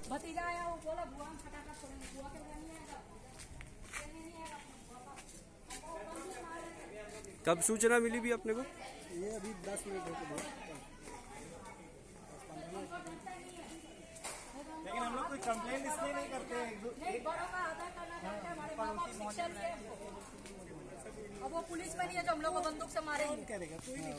भतीजा आया वो बोला बुआ हम फटाफट छोड़ेंगे, बुआ के बगैर नहीं आएगा, नहीं आएगा। कब सूचना मिली भी अपने को? ये अभी 10 मिनट हो गए। लेकिन हम लोग कोई कंप्लेंट इसलिए नहीं करते हैं। बड़ों का आदर करना चाहते हैं, हमारे माँ बाप शिक्षा लिए। अब वो पुलिस में नहीं है जो हम लोग को बंदूक से मारेंगे।